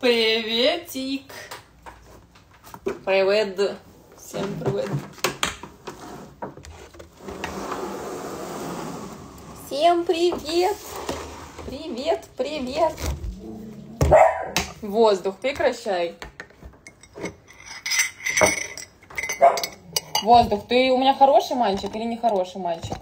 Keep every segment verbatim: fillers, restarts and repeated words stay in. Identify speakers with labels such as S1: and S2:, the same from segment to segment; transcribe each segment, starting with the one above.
S1: Приветик. Привет. Всем привет. Всем привет. Привет, привет. Воздух, прекращай. Воздух, ты у меня хороший мальчик или не хороший мальчик?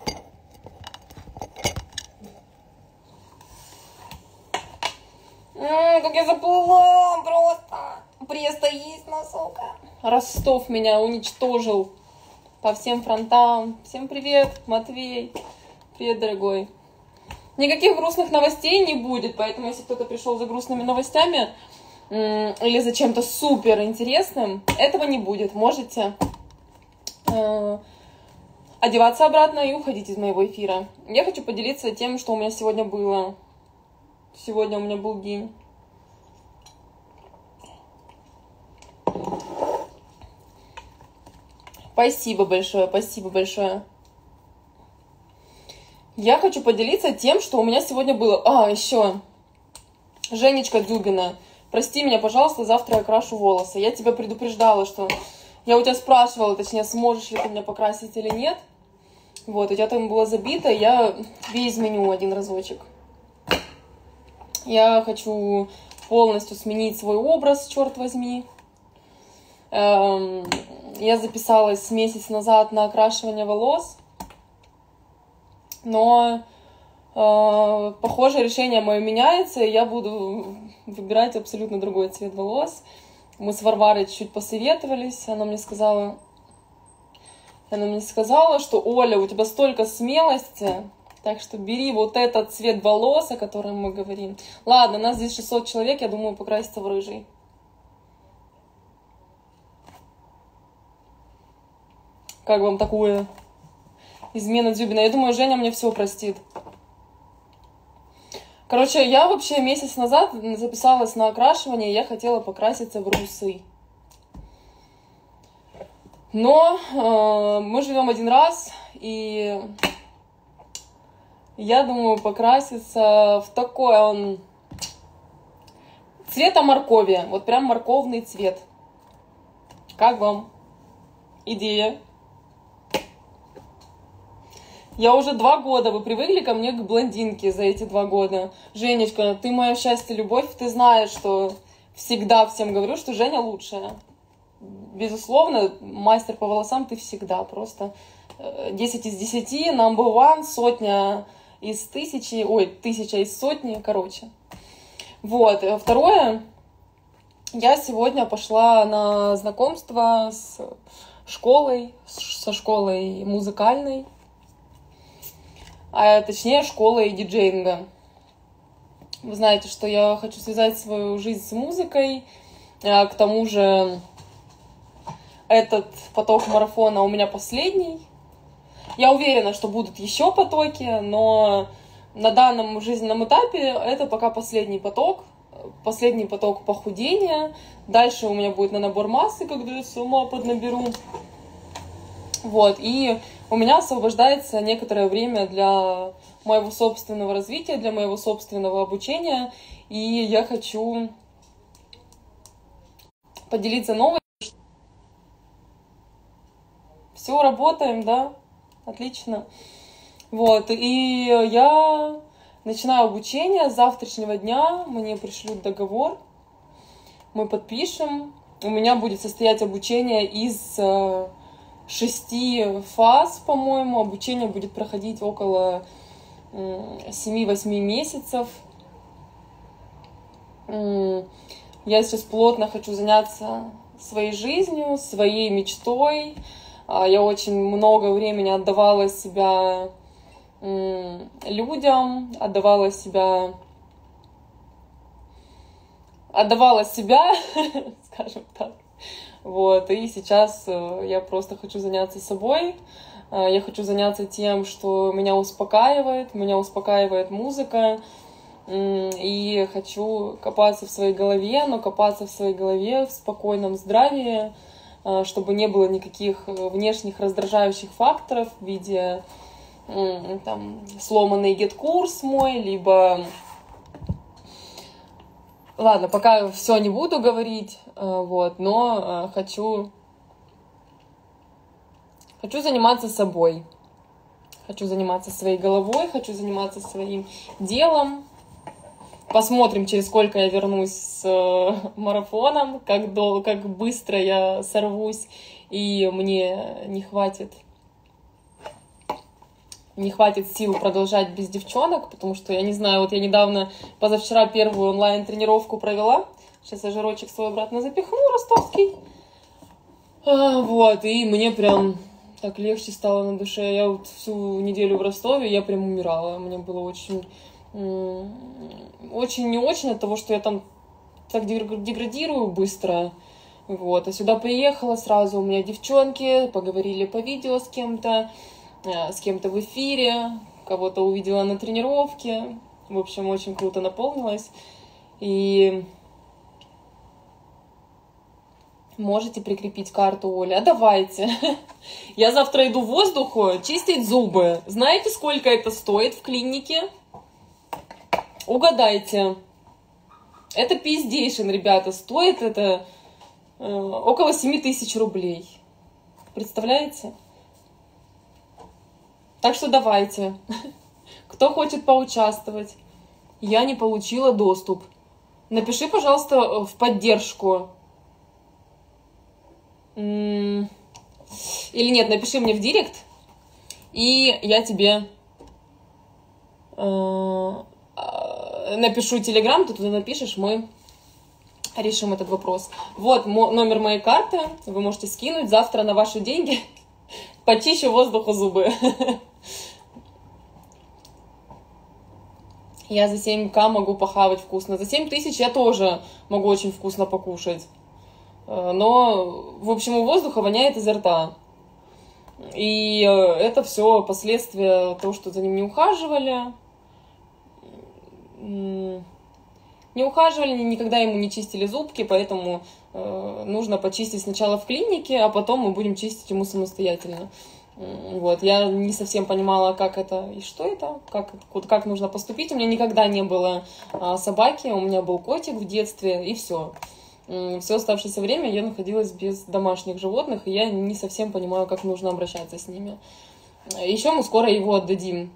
S1: М-м, как я заплыла просто. Преста есть, на сука. Ростов меня уничтожил по всем фронтам. Всем привет, Матвей. Привет, дорогой. Никаких грустных новостей не будет, поэтому если кто-то пришел за грустными новостями м- или за чем-то супер интересным, этого не будет. Можете э- одеваться обратно и уходить из моего эфира. Я хочу поделиться тем, что у меня сегодня было. Сегодня у меня был день. Спасибо большое, спасибо большое. Я хочу поделиться тем, что у меня сегодня было. А, еще. Женечка Дзюбина, прости меня, пожалуйста, завтра я крашу волосы. Я тебя предупреждала, что... Я у тебя спрашивала, точнее, сможешь ли ты меня покрасить или нет. Вот, у тебя там было забито, я тебе изменю один разочек. Я хочу полностью сменить свой образ, черт возьми. Эм, я записалась месяц назад на окрашивание волос, но, э, похоже, решение мое меняется, и я буду выбирать абсолютно другой цвет волос. Мы с Варварой чуть-чуть посоветовались, она мне сказала, она мне сказала, что Оля, у тебя столько смелости, так что бери вот этот цвет волос, о котором мы говорим. Ладно, нас здесь шестьсот человек, я думаю, покраситься в рыжий. Как вам такое? Измена Дзюбина. Я думаю, Женя мне все простит. Короче, я вообще месяц назад записалась на окрашивание, я хотела покраситься в русый. Но э, мы живем один раз, и я думаю покраситься в такой он цвета моркови. Вот прям морковный цвет. Как вам идея? Я уже два года, вы привыкли ко мне к блондинке за эти два года. Женечка, ты мое счастье, любовь, ты знаешь, что всегда всем говорю, что Женя лучшая. Безусловно, мастер по волосам ты всегда. Просто десять из десяти, number one, сотня из тысячи, ой, тысяча из сотни, короче. Вот, второе, я сегодня пошла на знакомство с школой, со школой музыкальной. А точнее школой диджеинга. Вы знаете, что я хочу связать свою жизнь с музыкой. А к тому же этот поток марафона у меня последний. Я уверена, что будут еще потоки, но на данном жизненном этапе это пока последний поток. Последний поток похудения. Дальше у меня будет на набор массы, когда я сама поднаберу. Вот, и у меня освобождается некоторое время для моего собственного развития, для моего собственного обучения, и я хочу поделиться новостью. Все, работаем, да? Отлично. Вот, и я начинаю обучение с завтрашнего дня, мне пришлют договор, мы подпишем, у меня будет состоять обучение из шести фаз, по-моему. Обучение будет проходить около семи-восьми месяцев. Я сейчас плотно хочу заняться своей жизнью, своей мечтой. Я очень много времени отдавала себя людям, отдавала себя, отдавала себя, скажем так. Вот, и сейчас я просто хочу заняться собой, я хочу заняться тем, что меня успокаивает, меня успокаивает музыка, и хочу копаться в своей голове, но копаться в своей голове в спокойном здравии, чтобы не было никаких внешних раздражающих факторов в виде там, сломанный гет-курс мой, либо Ладно, пока все не буду говорить, вот, но хочу, хочу заниматься собой. Хочу заниматься своей головой, хочу заниматься своим делом. Посмотрим, через сколько я вернусь с марафоном, как, дол- как быстро я сорвусь, и мне не хватит, не хватит сил продолжать без девчонок, потому что, я не знаю, вот я недавно, позавчера первую онлайн-тренировку провела. Сейчас я жирочек свой обратно запихну, ростовский. А, вот, и мне прям... так легче стало на душе. Я вот всю неделю в Ростове, я прям умирала. Мне было очень, очень не очень от того, что я там так деградирую быстро. Вот. А сюда приехала сразу, у меня девчонки, поговорили по видео с кем-то, с кем-то в эфире, кого-то увидела на тренировке. В общем, очень круто наполнилось. И... можете прикрепить карту Оли. А давайте. Я завтра иду в воздуху чистить зубы. Знаете, сколько это стоит в клинике? Угадайте. Это пиздейшин, ребята. Стоит это э, около семь тысяч рублей. Представляете? Так что давайте. Кто хочет поучаствовать? Я не получила доступ. Напиши, пожалуйста, в поддержку. Или нет, напиши мне в директ, и я тебе э, напишу телеграм, ты туда напишешь, мы решим этот вопрос. Вот номер моей карты, вы можете скинуть завтра на ваши деньги, почищу воздуху зубы. Я за семь тысяч могу похавать вкусно, за семь тысяч я тоже могу очень вкусно покушать. Но, в общем, у воздуха воняет изо рта. И это все последствия того, что за ним не ухаживали. Не ухаживали, никогда ему не чистили зубки, поэтому нужно почистить сначала в клинике, а потом мы будем чистить ему самостоятельно. Вот. Я не совсем понимала, как это и что это, как, как нужно поступить. У меня никогда не было собаки, у меня был котик в детстве, и все. Все оставшееся время я находилась без домашних животных, и я не совсем понимаю, как нужно обращаться с ними. Еще мы скоро его отдадим.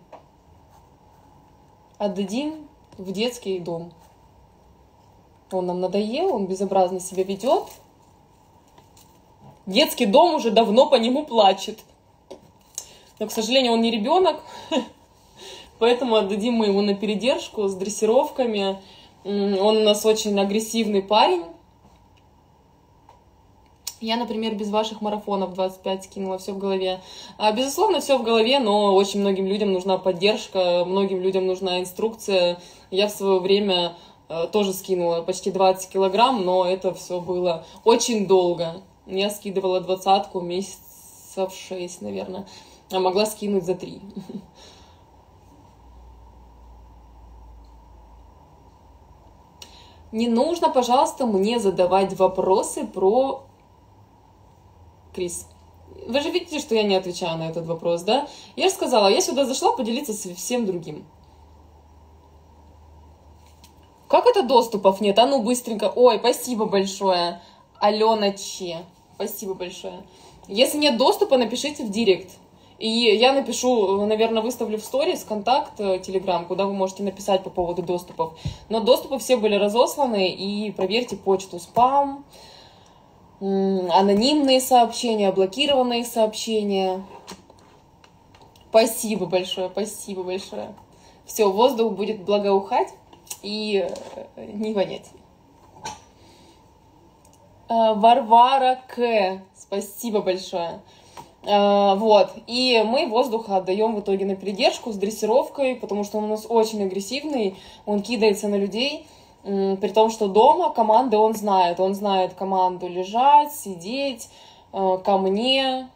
S1: Отдадим в детский дом. Он нам надоел, он безобразно себя ведет. Детский дом уже давно по нему плачет. Но, к сожалению, он не ребенок, поэтому отдадим мы его на передержку с дрессировками. Он у нас очень агрессивный парень. Я, например, без ваших марафонов двадцать пять скинула, все в голове. Безусловно, все в голове, но очень многим людям нужна поддержка, многим людям нужна инструкция. Я в свое время тоже скинула почти двадцать килограмм, но это все было очень долго. Я скидывала двадцатку месяцев шесть, наверное, а могла скинуть за три. Не нужно, пожалуйста, мне задавать вопросы про... Крис, вы же видите, что я не отвечаю на этот вопрос, да? Я же сказала, я сюда зашла поделиться с всем другим. Как это доступов нет? А ну быстренько. Ой, спасибо большое. Алена Че. Спасибо большое. Если нет доступа, напишите в директ. И я напишу, наверное, выставлю в сторис контакт Telegram, куда вы можете написать по поводу доступов. Но доступы все были разосланы, и проверьте почту спам. Анонимные сообщения, блокированные сообщения. Спасибо большое, спасибо большое. Все, воздух будет благоухать и не вонять. Варвара К. Спасибо большое. Вот, и мы воздуха отдаем в итоге на передержку с дрессировкой, потому что он у нас очень агрессивный, он кидается на людей. При том, что дома команды он знает. Он знает команду лежать, сидеть, ко мне.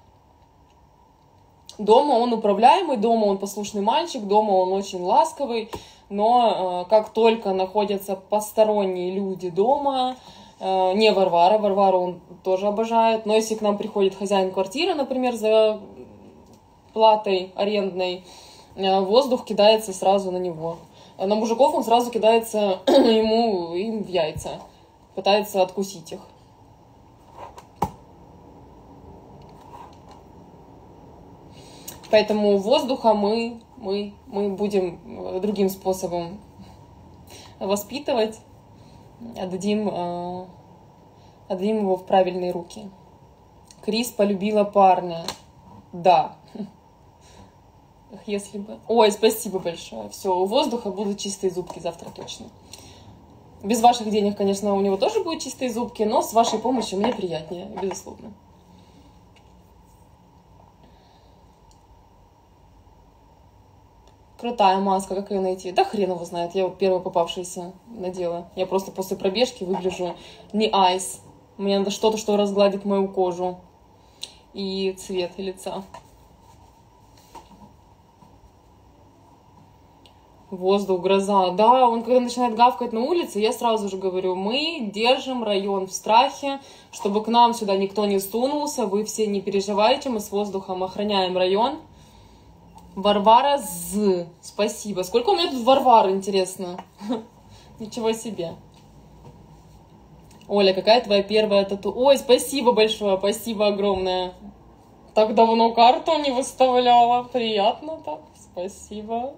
S1: Дома он управляемый, дома он послушный мальчик, дома он очень ласковый. Но как только находятся посторонние люди дома, не Варвара, Варвару он тоже обожает, но если к нам приходит хозяин квартиры, например, за платой арендной, воздух кидается сразу на него. на мужиков он сразу кидается ему им в яйца, пытается откусить их. Поэтому воздуха мы, мы, мы будем другим способом воспитывать, отдадим, э, отдадим его в правильные руки. Крис полюбила парня. Да. Эх, если бы... Ой, спасибо большое. Все, у воздуха будут чистые зубки завтра точно. Без ваших денег, конечно, у него тоже будут чистые зубки, но с вашей помощью мне приятнее, безусловно. Крутая маска, как ее найти? Да хрен его знает, я вот первая попавшаяся надела. Я просто после пробежки выгляжу не айс. Мне надо что-то, что разгладит мою кожу и цвет лица. Воздух, гроза. Да, он когда начинает гавкать на улице, я сразу же говорю, мы держим район в страхе, чтобы к нам сюда никто не сунулся, вы все не переживайте, мы с воздухом охраняем район. Варвара З. Спасибо. Сколько у меня тут Варвар, интересно? Ничего себе. Оля, какая твоя первая тату? Ой, спасибо большое, спасибо огромное. Так давно карту не выставляла. Приятно так. Спасибо.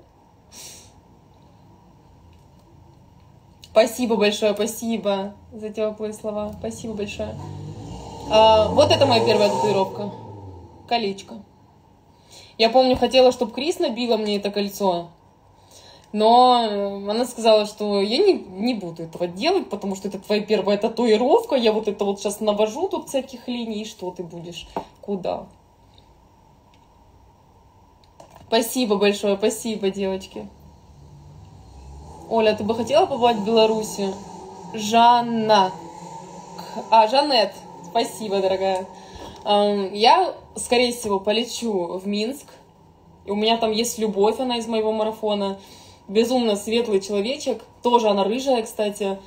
S1: Спасибо большое, спасибо за теплые слова. Спасибо большое. А, вот это моя первая татуировка. Колечко. Я помню, хотела, чтобы Крис набила мне это кольцо, но она сказала, что я не, не буду этого делать, потому что это твоя первая татуировка, я вот это вот сейчас навожу тут всяких линий, и что ты будешь? Куда? Спасибо большое, спасибо, девочки. Оля, ты бы хотела побывать в Беларуси? Жанна. А, Жанет. Спасибо, дорогая. Я, скорее всего, полечу в Минск. И у меня там есть Любовь, она из моего марафона. Безумно светлый человечек. Тоже она рыжая, кстати.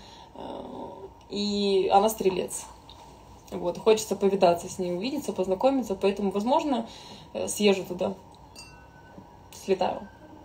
S1: И она стрелец. Вот, хочется повидаться с ней, увидеться, познакомиться. Поэтому, возможно, съезжу туда. Слетаю.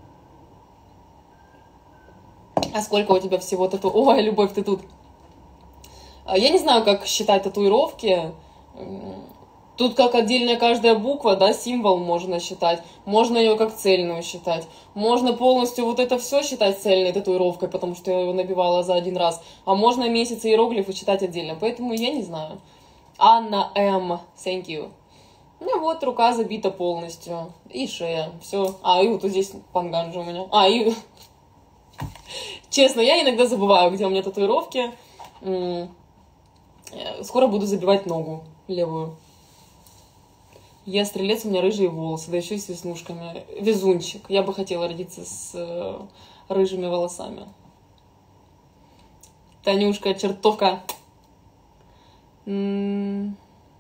S1: А сколько у тебя всего тату? Ой, Любовь, ты тут. Я не знаю, как считать татуировки. Тут как отдельная каждая буква, да, символ можно считать. Можно ее как цельную считать. Можно полностью вот это все считать цельной татуировкой, потому что я ее набивала за один раз. А можно месяцы иероглифы читать отдельно. Поэтому я не знаю. Анна М. Thank you. Ну вот, рука забита полностью. И шея. Все. А, и вот здесь панганджа у меня. А, и... Честно, я иногда забываю, где у меня татуировки. Скоро буду забивать ногу левую. Я стрелец, у меня рыжие волосы, да еще и с веснушками. Везунчик. Я бы хотела родиться с э, рыжими волосами. Танюшка, чертовка. М-м-м.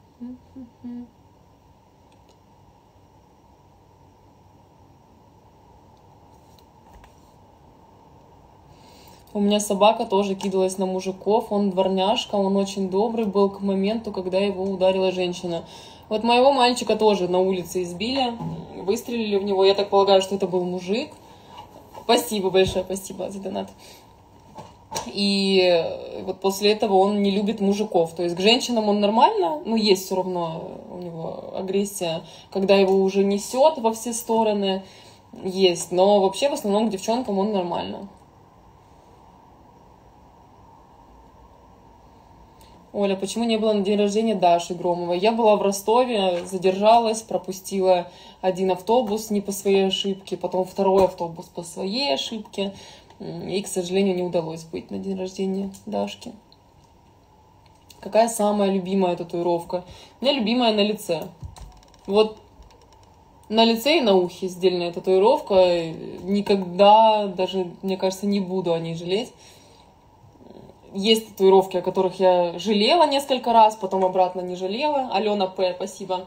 S1: У меня собака тоже кидалась на мужиков. Он дворняжка, он очень добрый был к моменту, когда его ударила женщина. Вот моего мальчика тоже на улице избили, выстрелили в него. Я так полагаю, что это был мужик. Спасибо большое, спасибо за донат. И вот после этого он не любит мужиков. То есть к женщинам он нормально, но есть все равно у него агрессия, когда его уже несет во все стороны, есть. Но вообще в основном к девчонкам он нормально. Оля, почему не было на день рождения Даши Громовой? Я была в Ростове, задержалась, пропустила один автобус не по своей ошибке, потом второй автобус по своей ошибке. И, к сожалению, не удалось быть на день рождения Дашки. Какая самая любимая татуировка? У меня любимая на лице. Вот на лице и на ухе сдельная татуировка. Никогда, даже, мне кажется, не буду о ней жалеть. Есть татуировки, о которых я жалела несколько раз, потом обратно не жалела. Алена П, спасибо.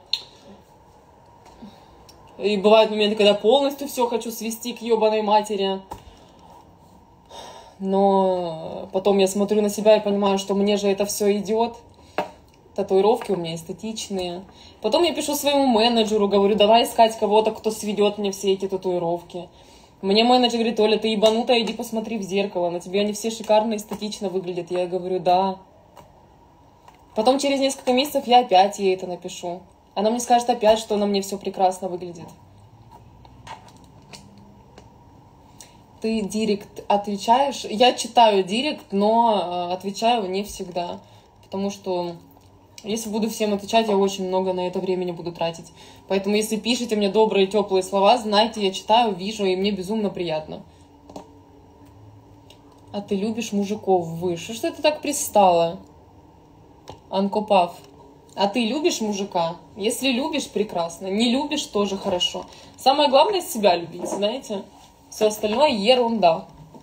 S1: И бывают моменты, когда полностью все хочу свести к ебаной матери. Но потом я смотрю на себя и понимаю, что мне же это все идет. Татуировки у меня эстетичные. Потом я пишу своему менеджеру, говорю, давай искать кого-то, кто сведет мне все эти татуировки. Мне менеджер говорит: Оля, ты ебанутая, иди посмотри в зеркало, на тебе они все шикарно, эстетично выглядят. Я говорю: да. Потом через несколько месяцев я опять ей это напишу. Она мне скажет опять, что на мне все прекрасно выглядит. Ты директ отвечаешь? Я читаю директ, но отвечаю не всегда. Потому что если буду всем отвечать, я очень много на это времени буду тратить. Поэтому если пишете мне добрые, теплые слова, знайте, я читаю, вижу, и мне безумно приятно. А ты любишь мужиков выше? Что это так пристало? Анкопав. А ты любишь мужика? Если любишь, прекрасно. Не любишь, тоже хорошо. Самое главное — себя любить, знаете? Все остальное ерунда.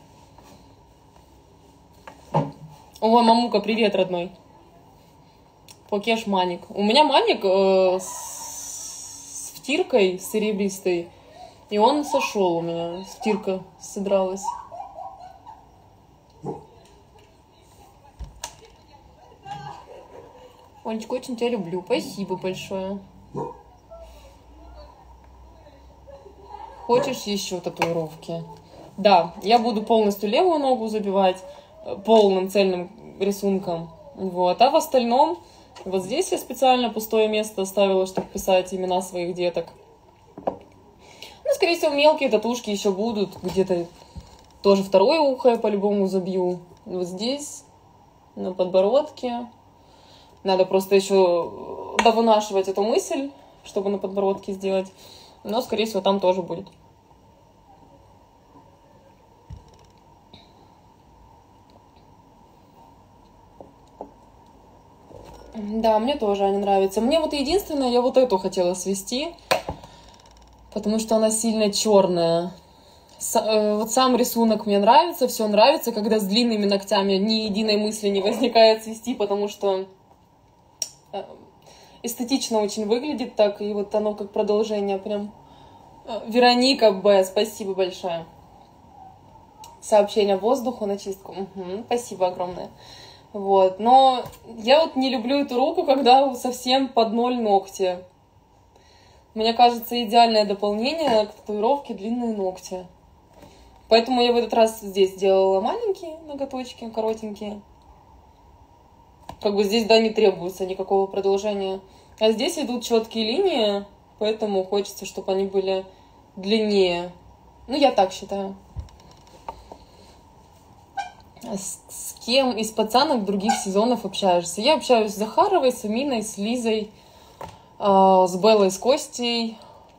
S1: Ой, мамука, привет, родной. Покеш маник. У меня маник э, с втиркой серебристой, и он сошел у меня. Втирка содралась. Олечка, очень тебя люблю. Спасибо большое. Хочешь еще татуировки? Да, я буду полностью левую ногу забивать полным цельным рисунком. Вот. А в остальном, вот здесь я специально пустое место оставила, чтобы писать имена своих деток. Ну, скорее всего, мелкие татушки еще будут. Где-то тоже второе ухо я по-любому забью. Вот здесь, на подбородке. Надо просто еще довынашивать эту мысль, чтобы на подбородке сделать. Но, скорее всего, там тоже будет. Да, мне тоже они нравятся. Мне вот единственное, я вот эту хотела свести, потому что она сильно черная. С, э, вот сам рисунок мне нравится, все нравится, когда с длинными ногтями ни единой мысли не возникает свести, потому что э, эстетично очень выглядит так, и вот оно как продолжение прям. Вероника Б, спасибо большое. Сообщение воздуху на чистку. Угу, спасибо огромное. Вот. Но я вот не люблю эту руку, когда совсем под ноль ногти. Мне кажется, идеальное дополнение к татуировке — длинные ногти. Поэтому я в этот раз здесь сделала маленькие ноготочки, коротенькие. Как бы здесь, да, не требуется никакого продолжения. А здесь идут четкие линии, поэтому хочется, чтобы они были длиннее. Ну, я так считаю. С, с кем из пацанок других сезонов общаешься? Я общаюсь с Захаровой, с Аминой, с Лизой, э, с Беллой, с Костей,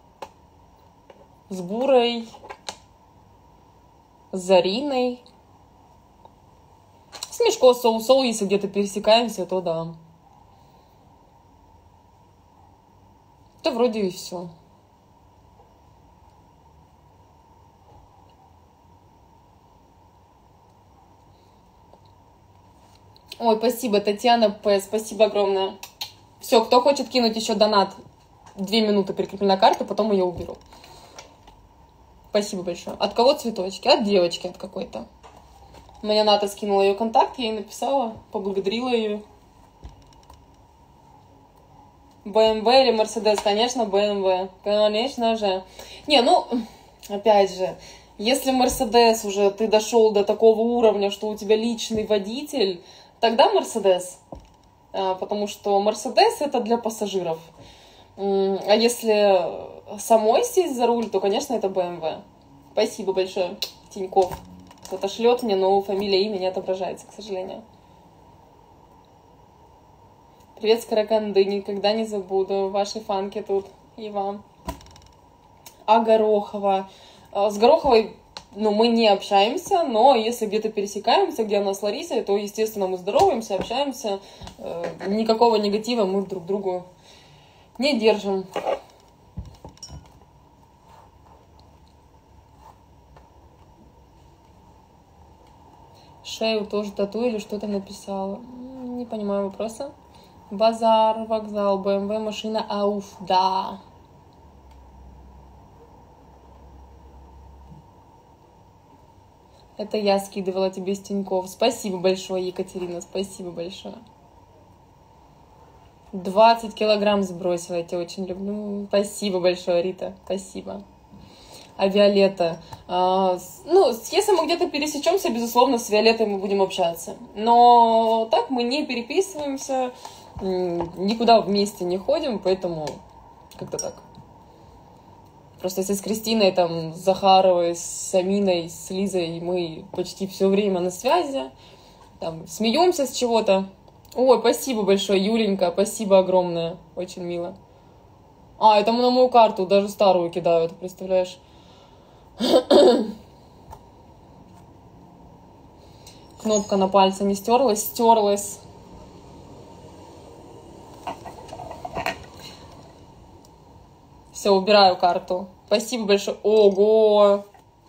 S1: с Бурой, с Зариной. С Мишко, Соу-Соу, если где-то пересекаемся, то да. Да вроде и все. Ой, спасибо, Татьяна П. Спасибо огромное. Все, кто хочет кинуть еще донат, две минуты прикреплена карта, потом ее уберу. Спасибо большое. От кого цветочки? От девочки, от какой-то. Мне Ната скинула ее контакт, я ей написала, поблагодарила ее. бэ эм вэ или Мерседес? Конечно, бэ эм вэ. Конечно же. Не, ну, опять же, если Мерседес уже ты дошел до такого уровня, что у тебя личный водитель, тогда Мерседес. Потому что Мерседес — это для пассажиров. А если самой сесть за руль, то, конечно, это бэ эм вэ. Спасибо большое, Тиньков. Кто-то шлет мне, но фамилия, имя не отображается, к сожалению. Привет с Караганды, никогда не забуду. Ваши фанки тут и вам. А Горохова? С Гороховой, ну, мы не общаемся, но если где-то пересекаемся, где она с Ларисой, то, естественно, мы здороваемся, общаемся. Никакого негатива мы друг другу не держим. Шею тоже тату или что-то написала? Не понимаю вопроса. Базар, вокзал, бэ эм вэ, машина, ауф, да. Это я скидывала тебе с Тинькофф. Спасибо большое, Екатерина, спасибо большое. двадцать килограмм сбросила, я тебя очень люблю. Спасибо большое, Рита, спасибо. А Виолетта? А, ну, если мы где-то пересечемся, безусловно, с Виолеттой мы будем общаться. Но так мы не переписываемся, никуда вместе не ходим, поэтому как-то так. Просто если с Кристиной, там, с Захаровой, с Аминой, с Лизой мы почти все время на связи, там, смеемся с чего-то. Ой, спасибо большое, Юленька, спасибо огромное, очень мило. А, это на мою карту, даже старую кидают, представляешь? Кнопка на пальце не стерлась, стерлась. Все, убираю карту. Спасибо большое. Ого!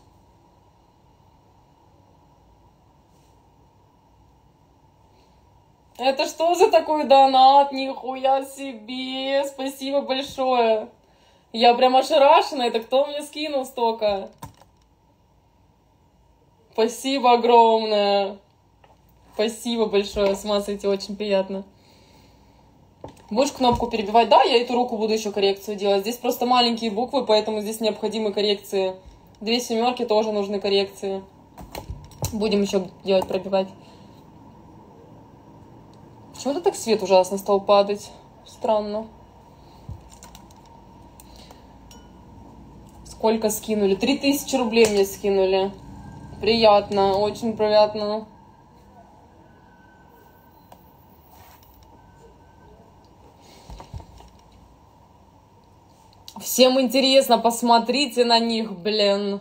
S1: Это что за такой донат? Нихуя себе! Спасибо большое. Я прям ошарашена. Это кто мне скинул столько? Спасибо огромное. Спасибо большое. Смазывайте, очень приятно. Будешь кнопку перебивать? Да, я эту руку буду еще коррекцию делать. Здесь просто маленькие буквы, поэтому здесь необходимы коррекции. Две семерки тоже нужны коррекции. Будем еще делать, пробивать. Почему-то так свет ужасно стал падать. Странно. Сколько скинули? Три тысячи рублей мне скинули. Приятно, очень приятно. Всем интересно, посмотрите на них, блин.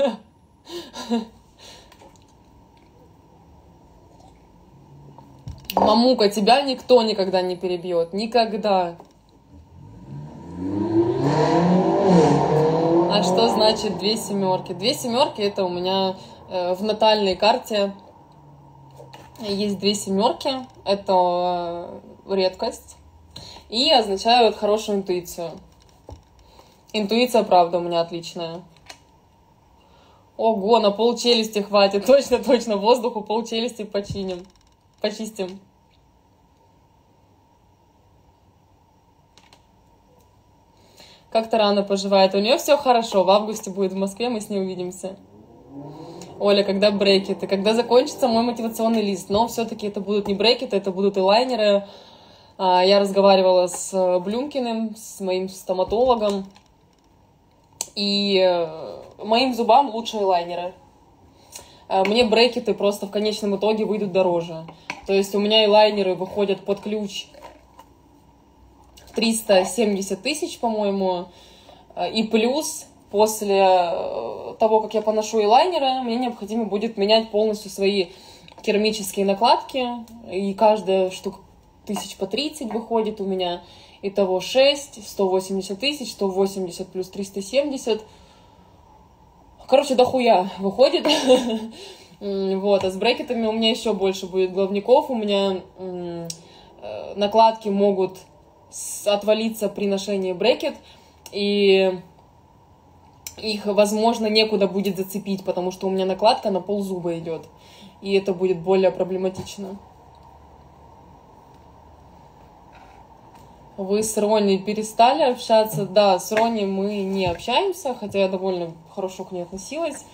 S1: Мамука, тебя никто никогда не перебьет. Никогда. А что значит две семерки? Две семерки это у меня э, в натальной карте есть две семерки. Это э, редкость. И означают хорошую интуицию. Интуиция, правда, у меня отличная. Ого, на пол челюсти хватит. Точно, точно, воздуху пол челюсти починим. Почистим. Как-то рано поживает. У нее все хорошо. В августе будет в Москве, мы с ней увидимся. Оля, когда брекеты? Когда закончится мой мотивационный лист? Но все-таки это будут не брекеты, это будут элайнеры. Я разговаривала с Блюмкиным, с моим стоматологом. И моим зубам лучше элайнеры. Мне брекеты просто в конечном итоге выйдут дороже. То есть у меня элайнеры выходят под ключ триста семьдесят тысяч, по-моему. И плюс после того, как я поношу элайнеры, мне необходимо будет менять полностью свои керамические накладки. И каждая штука тысяч по тридцать выходит у меня. Итого шесть, сто восемьдесят тысяч, сто восемьдесят плюс триста семьдесят. Короче, дохуя выходит. Вот, а с брекетами у меня еще больше будет головников. У меня накладки могут отвалиться при ношении брекет. И их, возможно, некуда будет зацепить, потому что у меня накладка на ползуба идет. И это будет более проблематично. Вы с Роней перестали общаться? Да, с Роней мы не общаемся, хотя я довольно хорошо к ней относилась.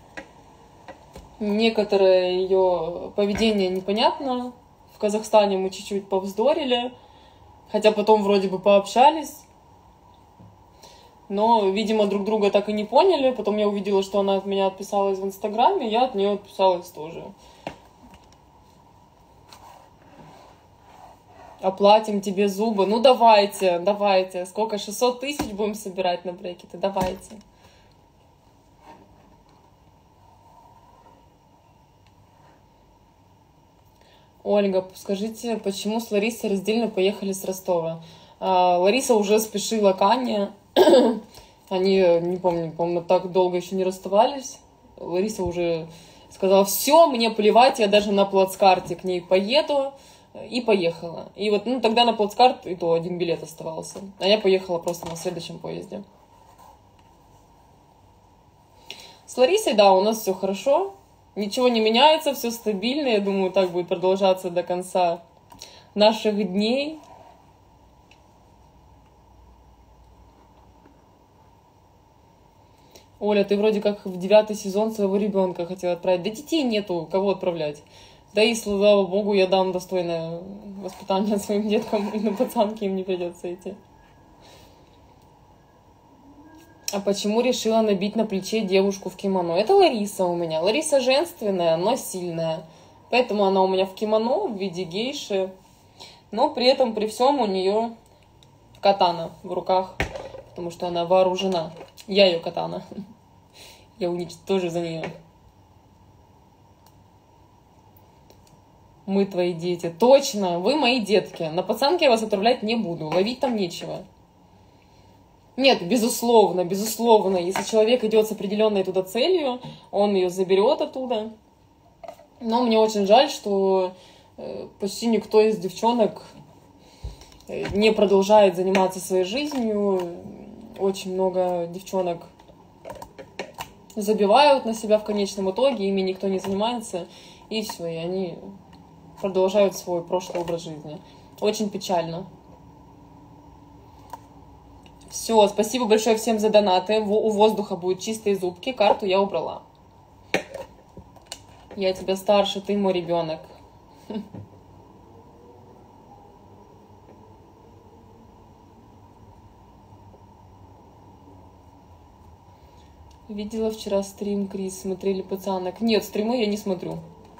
S1: Некоторое ее поведение непонятно. В Казахстане мы чуть-чуть повздорили, хотя потом вроде бы пообщались. Но, видимо, друг друга так и не поняли. Потом я увидела, что она от меня отписалась в Инстаграме, я от нее отписалась тоже. Оплатим тебе зубы. Ну, давайте, давайте. Сколько? шестьсот тысяч будем собирать на брекеты? Давайте. Ольга, скажите, почему с Ларисой раздельно поехали с Ростова? А, Лариса уже спешила к Анне. Они, не помню, по-моему, так долго еще не расставались. Лариса уже сказала, все, мне плевать, я даже на плацкарте к ней поеду. И поехала. И вот, ну, тогда на плацкарт и то один билет оставался. А я поехала просто на следующем поезде. С Ларисой, да, у нас все хорошо. Ничего не меняется, все стабильно. Я думаю, так будет продолжаться до конца наших дней. Оля, ты вроде как в девятый сезон своего ребенка хотела отправить. Да детей нету, кого отправлять. Да и, слава богу, я дам достойное воспитание своим деткам, и на пацанки им не придется идти. А почему решила набить на плече девушку в кимоно? Это Лариса у меня. Лариса женственная, но сильная. Поэтому она у меня в кимоно в виде гейши. Но при этом, при всем, у нее катана в руках. Потому что она вооружена. Я ее катана. Я уничтожу за нее. Мы твои дети. Точно, вы мои детки. На пацанки я вас отправлять не буду. Ловить там нечего. Нет, безусловно, безусловно, если человек идет с определенной туда целью, он ее заберет оттуда. Но мне очень жаль, что почти никто из девчонок не продолжает заниматься своей жизнью. Очень много девчонок забивают на себя в конечном итоге, ими никто не занимается, и все, и они продолжают свой прошлый образ жизни. Очень печально. Все, спасибо большое всем за донаты. У воздуха будут чистые зубки. Карту я убрала. Я тебя старше, ты мой ребенок. Видела вчера стрим, Крис, смотрели пацанок. Нет, стримы я не смотрю.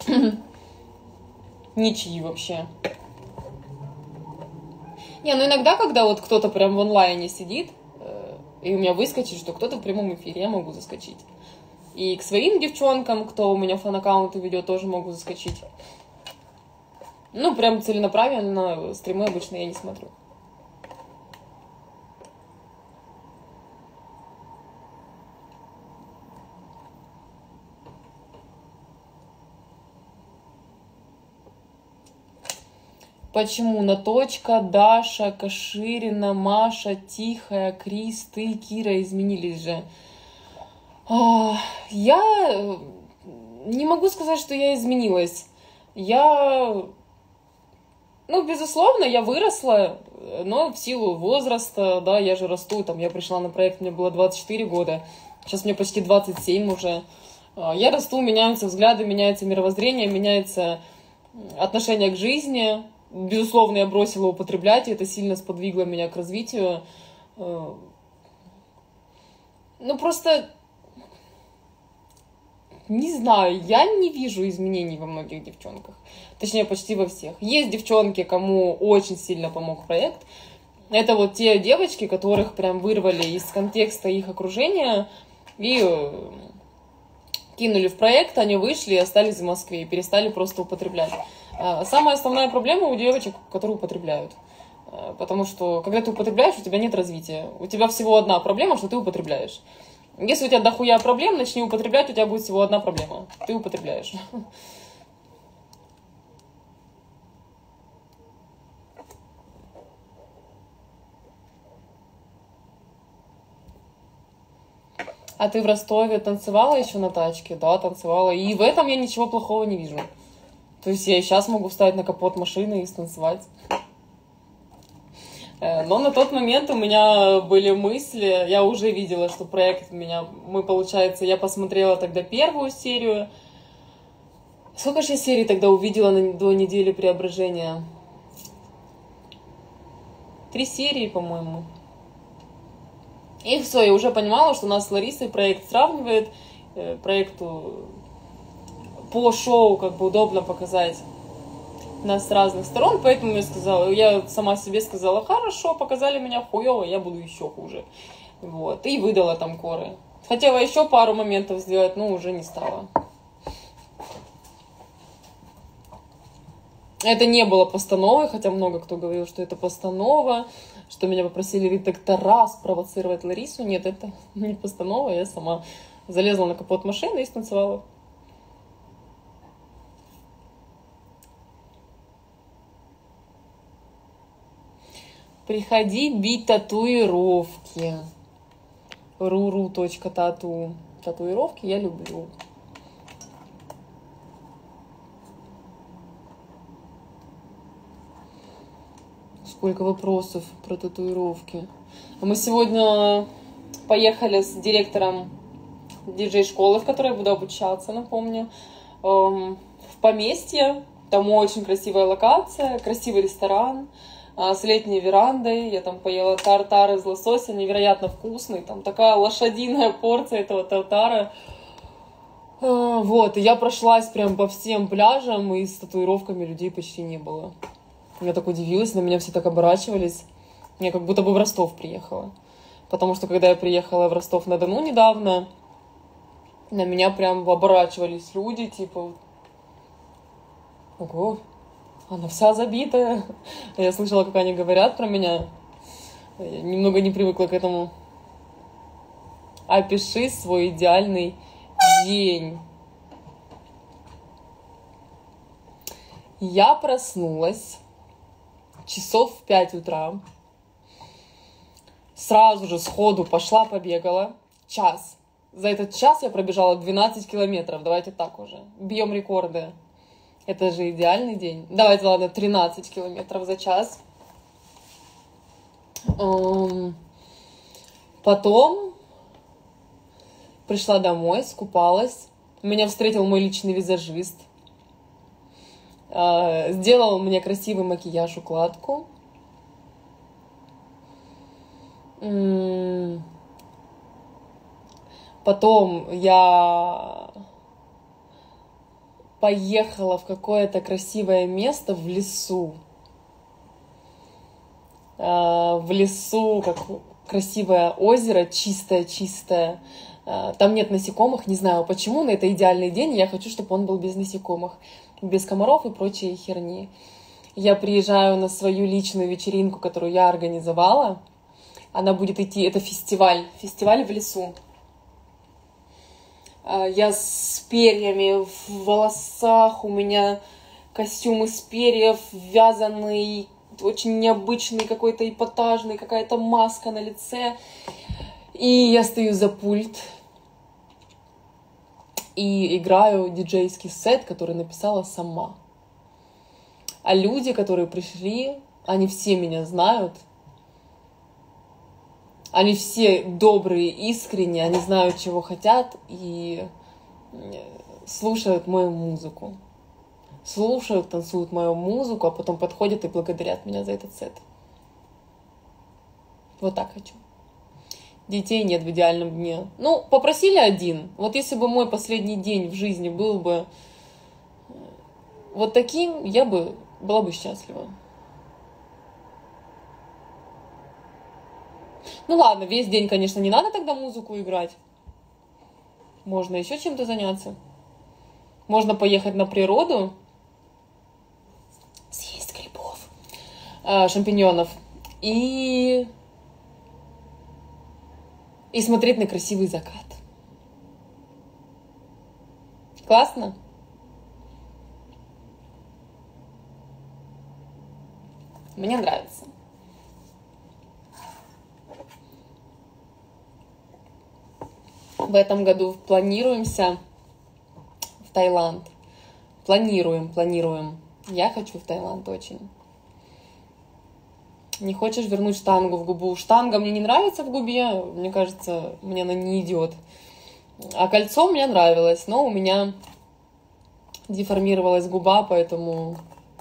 S1: Ничьи вообще. Не, ну иногда, когда вот кто-то прям в онлайне сидит, э, и у меня выскочит, что кто-то в прямом эфире, я могу заскочить. И к своим девчонкам, кто у меня фан-аккаунты ведет, тоже могу заскочить. Ну, прям целенаправленно стримы обычно я не смотрю. Почему Наточка, Даша, Каширина, Маша, Тихая, Крис, ты, Кира изменились же? Я не могу сказать, что я изменилась. Я, ну, безусловно, я выросла, но в силу возраста, да, я же расту, там, я пришла на проект, мне было двадцать четыре года, сейчас мне почти двадцать семь уже. Я расту, меняются взгляды, меняется мировоззрение, меняется отношение к жизни. Безусловно, я бросила употреблять, и это сильно сподвигло меня к развитию. Ну, просто, не знаю, я не вижу изменений во многих девчонках. Точнее, почти во всех. Есть девчонки, кому очень сильно помог проект. Это вот те девочки, которых прям вырвали из контекста их окружения и кинули в проект, они вышли и остались в Москве, и перестали просто употреблять. Самая основная проблема у девочек, которые употребляют. Потому что, когда ты употребляешь, у тебя нет развития. У тебя всего одна проблема, что ты употребляешь. Если у тебя дохуя проблем, начни употреблять, у тебя будет всего одна проблема. Ты употребляешь. А ты в Ростове танцевала еще на тачке? Да, танцевала. И в этом я ничего плохого не вижу. То есть я и сейчас могу встать на капот машины и станцевать. Но на тот момент у меня были мысли, я уже видела, что проект меня, мы, получается, я посмотрела тогда первую серию. Сколько же я серий тогда увидела на, до недели преображения? Три серии, по-моему. И все, я уже понимала, что нас с Ларисой проект сравнивает, проекту по шоу как бы удобно показать нас с разных сторон, поэтому я сказала, я сама себе сказала, хорошо, показали меня хуево, я буду еще хуже. Вот, и выдала там коры. Хотела еще пару моментов сделать, но уже не стала. Это не было постановой, хотя много кто говорил, что это постанова, что меня попросили редактора спровоцировать Ларису. Нет, это не постанова, я сама залезла на капот машины и станцевала. Приходи бить татуировки. руру.тату. Татуировки я люблю. Сколько вопросов про татуировки. Мы сегодня поехали с директором диджей-школы, в которой я буду обучаться, напомню, в поместье. Там очень красивая локация, красивый ресторан с летней верандой. Я там поела тартар из лосося, невероятно вкусный. Там такая лошадиная порция этого тартара. Вот, и я прошлась прям по всем пляжам, и с татуировками людей почти не было. Я так удивилась, на меня все так оборачивались. Я как будто бы в Ростов приехала. Потому что, когда я приехала в Ростов-на-Дону недавно, на меня прям оборачивались люди, типа... Ого, она вся забитая. Я слышала, как они говорят про меня. Я немного не привыкла к этому. Опиши свой идеальный день. Я проснулась часов в пять утра. Сразу же сходу пошла, побегала. Час. За этот час я пробежала двенадцать километров. Давайте так уже. Бьем рекорды. Это же идеальный день. Давайте, ладно, тринадцать километров за час. Потом пришла домой, скупалась. Меня встретил мой личный визажист. Сделал мне красивый макияж, укладку. Потом я поехала в какое-то красивое место в лесу. В лесу, как красивое озеро, чистое-чистое. Там нет насекомых, не знаю почему, но это идеальный день, я хочу, чтобы он был без насекомых, без комаров и прочей херни. Я приезжаю на свою личную вечеринку, которую я организовала. Она будет идти, это фестиваль, фестиваль в лесу. Я с перьями в волосах, у меня костюм из перьев, вязаный, очень необычный, какой-то эпатажный, какая-то маска на лице. И я стою за пульт и играю диджейский сет, который написала сама. А люди, которые пришли, они все меня знают. Они все добрые, искренние, они знают, чего хотят, и слушают мою музыку. Слушают, танцуют мою музыку, а потом подходят и благодарят меня за этот сет. Вот так хочу. Детей нет в идеальном дне. Ну, попросили один. Вот если бы мой последний день в жизни был бы вот таким, я бы была бы счастлива. Ну ладно, весь день, конечно, не надо тогда музыку играть. Можно еще чем-то заняться. Можно поехать на природу, съесть грибов, э, шампиньонов и... и смотреть на красивый закат. Классно? Мне нравится. В этом году планируемся в Таиланд. Планируем, планируем. Я хочу в Таиланд очень. Не хочешь вернуть штангу в губу? Штанга мне не нравится в губе. Мне кажется, мне она не идет. А кольцо мне нравилось, но у меня деформировалась губа, поэтому...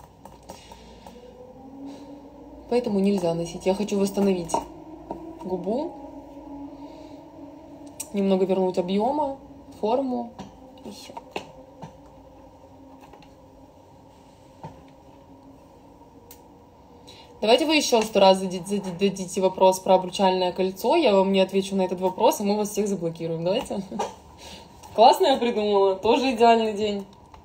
S1: Поэтому нельзя носить. Я хочу восстановить губу. Немного вернуть объема, форму. И все. Давайте вы еще сто раз зададите вопрос про обручальное кольцо. Я вам не отвечу на этот вопрос, и мы вас всех заблокируем. Давайте. Классно я придумала. Тоже идеальный день.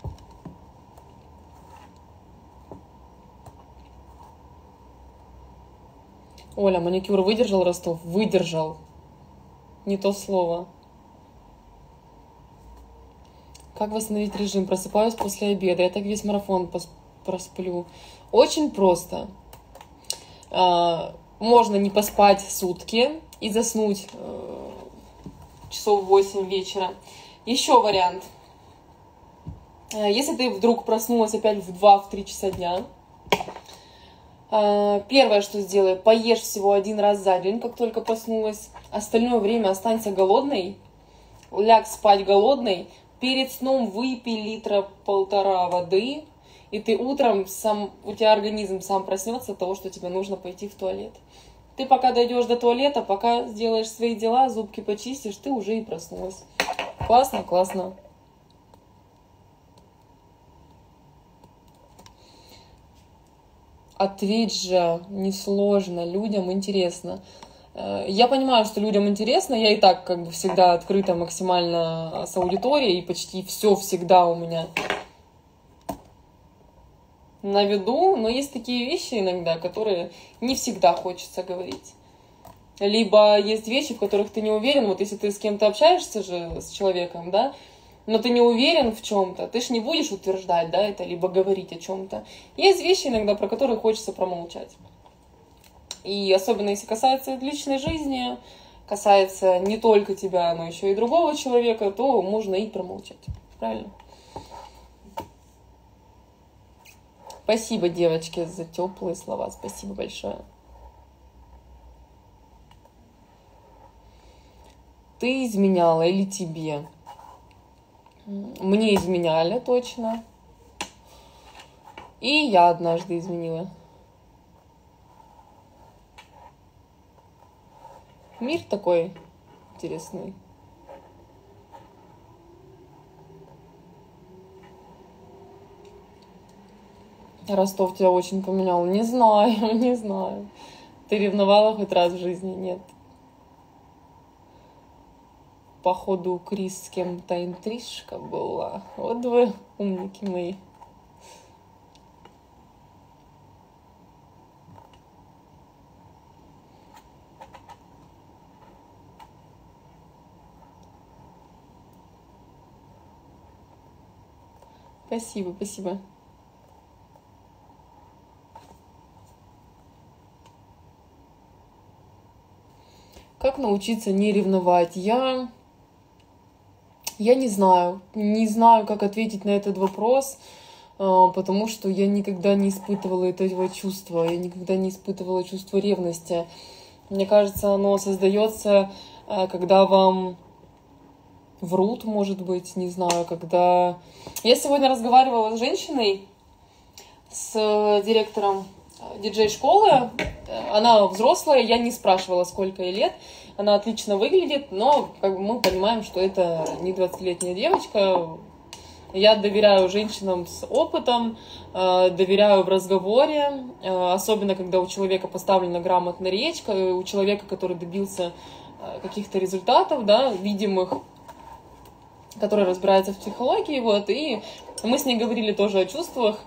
S1: Оля, маникюр выдержал, Ростов? Выдержал. Не то слово. Как восстановить режим? Просыпаюсь после обеда. Я так весь марафон просплю. Очень просто. Можно не поспать сутки и заснуть часов в восемь вечера. Еще вариант. Если ты вдруг проснулась опять в два-три часа дня, первое, что сделай, поешь всего один раз за день, как только проснулась. Остальное время останься голодной, ляг спать голодный, перед сном выпей литра полтора воды, и ты утром, сам, у тебя организм сам проснется от того, что тебе нужно пойти в туалет. Ты пока дойдешь до туалета, пока сделаешь свои дела, зубки почистишь, ты уже и проснулась. Классно, классно. Ответь же, несложно, людям интересно. Я понимаю, что людям интересно, я и так как бы всегда открыта максимально с аудиторией, и почти все всегда у меня на виду, но есть такие вещи иногда, которые не всегда хочется говорить. Либо есть вещи, в которых ты не уверен, вот если ты с кем-то общаешься же, с человеком, да, но ты не уверен в чем-то, ты ж не будешь утверждать, да, это, либо говорить о чем-то. Есть вещи иногда, про которые хочется промолчать. И особенно если касается личной жизни, касается не только тебя, но еще и другого человека, то можно и промолчать. Правильно? Спасибо, девочки, за теплые слова. Спасибо большое. Ты изменяла или тебе? Мне изменяли точно. И я однажды изменила. Мир такой интересный. Ростов тебя очень поменял. Не знаю, не знаю. Ты ревновала хоть раз в жизни? Нет. Походу, Крис с кем-то интрижка была. Вот вы умники мои. Спасибо, спасибо. Как научиться не ревновать? Я... Я не знаю. Не знаю, как ответить на этот вопрос, потому что я никогда не испытывала этого чувства. Я никогда не испытывала чувство ревности. Мне кажется, оно создается, когда вам врут, может быть, не знаю, когда... Я сегодня разговаривала с женщиной, с директором диджей-школы. Она взрослая, я не спрашивала, сколько ей лет. Она отлично выглядит, но как бы мы понимаем, что это не двадцатилетняя девочка. Я доверяю женщинам с опытом, доверяю в разговоре, особенно когда у человека поставлена грамотная речь, у человека, который добился каких-то результатов, да, видимых, который разбирается в психологии, вот, и мы с ней говорили тоже о чувствах.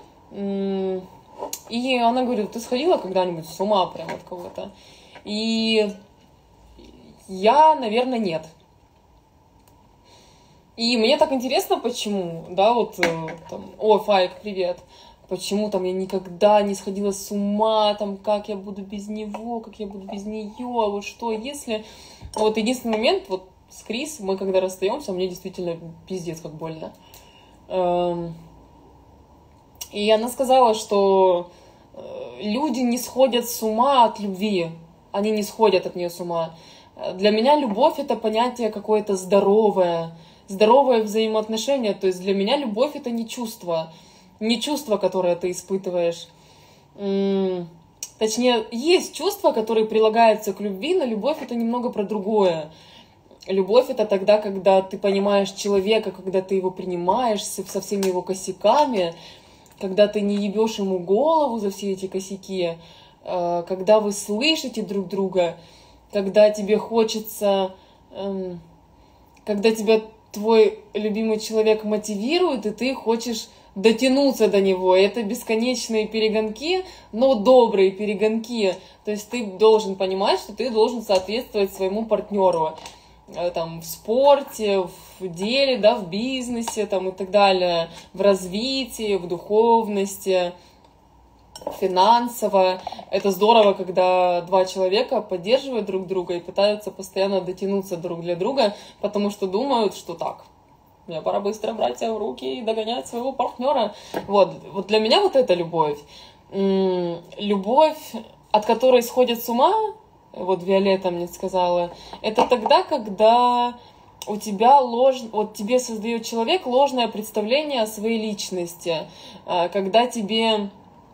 S1: И она говорит: ты сходила когда-нибудь с ума прям от кого-то? И я, наверное, нет. И мне так интересно, почему, да, вот, там, о, Фаик, привет, почему там я никогда не сходила с ума, там, как я буду без него, как я буду без нее, вот что, если... Вот единственный момент, вот с Крис, мы когда расстаемся, мне действительно пиздец как больно. И она сказала, что люди не сходят с ума от любви, они не сходят от нее с ума. Для меня любовь — это понятие какое-то здоровое, здоровое взаимоотношение. То есть для меня любовь — это не чувство, не чувство, которое ты испытываешь. Точнее, есть чувства, которые прилагаются к любви, но любовь — это немного про другое. Любовь — это тогда, когда ты понимаешь человека, когда ты его принимаешь со всеми его косяками, когда ты не ебешь ему голову за все эти косяки, когда вы слышите друг друга, когда тебе хочется, когда тебя твой любимый человек мотивирует, и ты хочешь дотянуться до него. Это бесконечные перегонки, но добрые перегонки. То есть ты должен понимать, что ты должен соответствовать своему партнеру. Там, в спорте, в деле, да, в бизнесе там, и так далее, в развитии, в духовности, финансово. Это здорово, когда два человека поддерживают друг друга и пытаются постоянно дотянуться друг для друга, потому что думают, что так, мне пора быстро брать себя в руки и догонять своего партнера. Вот, вот для меня вот это любовь. Любовь, от которой сходят с ума, вот Виолетта мне сказала, это тогда, когда у тебя ложь, вот тебе создает человек ложное представление о своей личности, когда тебе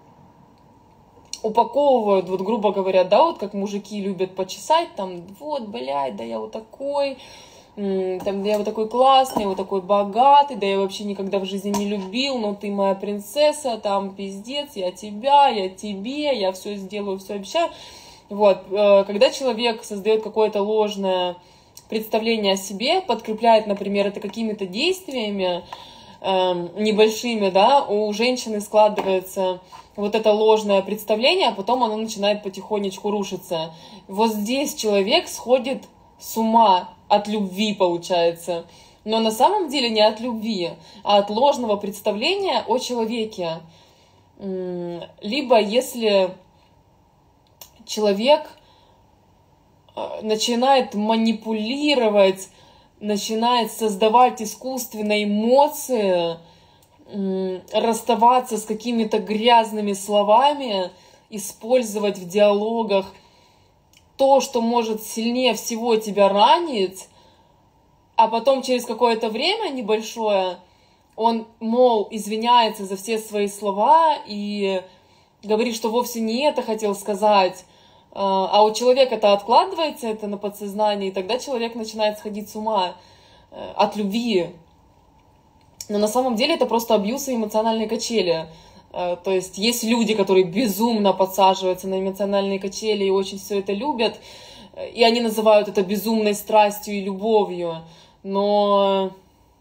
S1: упаковывают, вот грубо говоря, да, вот как мужики любят почесать, там, вот, блядь, да я вот такой, там, да я вот такой классный, я вот такой богатый, да я вообще никогда в жизни не любил, но ты моя принцесса, там, пиздец, я тебя, я тебе, я все сделаю, все обещаю. Вот, когда человек создает какое-то ложное представление о себе, подкрепляет, например, это какими-то действиями э, небольшими, да, у женщины складывается вот это ложное представление, а потом оно начинает потихонечку рушиться. Вот здесь человек сходит с ума от любви, получается. Но на самом деле не от любви, а от ложного представления о человеке. Либо если человек начинает манипулировать, начинает создавать искусственные эмоции, расставаться с какими-то грязными словами, использовать в диалогах то, что может сильнее всего тебя ранить, а потом через какое-то время небольшое он, мол, извиняется за все свои слова и говорит, что вовсе не это хотел сказать, а у человека это откладывается, это на подсознании, и тогда человек начинает сходить с ума от любви. Но на самом деле это просто абьюз и эмоциональные качели. То есть есть люди, которые безумно подсаживаются на эмоциональные качели и очень все это любят, и они называют это безумной страстью и любовью. Но